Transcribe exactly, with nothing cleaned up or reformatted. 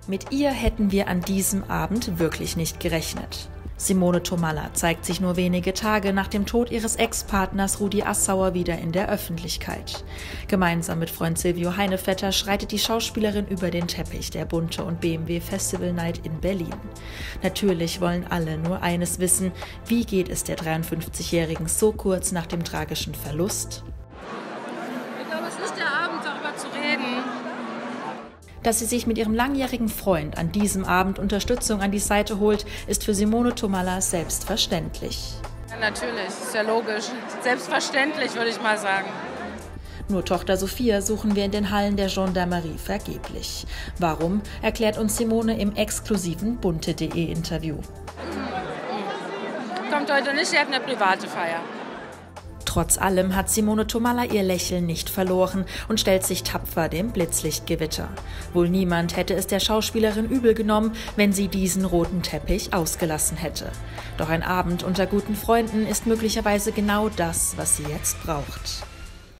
Mit ihr hätten wir an diesem Abend wirklich nicht gerechnet. Simone Thomalla zeigt sich nur wenige Tage nach dem Tod ihres Ex-Partners Rudi Assauer wieder in der Öffentlichkeit. Gemeinsam mit Freund Silvio Heinevetter schreitet die Schauspielerin über den Teppich der Bunte und B M W Festival Night in Berlin. Natürlich wollen alle nur eines wissen: Wie geht es der dreiundfünfzigjährigen so kurz nach dem tragischen Verlust? Ich glaube, es ist der Abend, darüber zu reden. Dass sie sich mit ihrem langjährigen Freund an diesem Abend Unterstützung an die Seite holt, ist für Simone Thomalla selbstverständlich. Ja, natürlich, ist ja logisch. Selbstverständlich, würde ich mal sagen. Nur Tochter Sophia suchen wir in den Hallen der Gendarmerie vergeblich. Warum, erklärt uns Simone im exklusiven bunte punkt de Interview. Kommt heute nicht, ihr habt eine private Feier. Trotz allem hat Simone Thomalla ihr Lächeln nicht verloren und stellt sich tapfer dem Blitzlichtgewitter. Wohl niemand hätte es der Schauspielerin übel genommen, wenn sie diesen roten Teppich ausgelassen hätte. Doch ein Abend unter guten Freunden ist möglicherweise genau das, was sie jetzt braucht.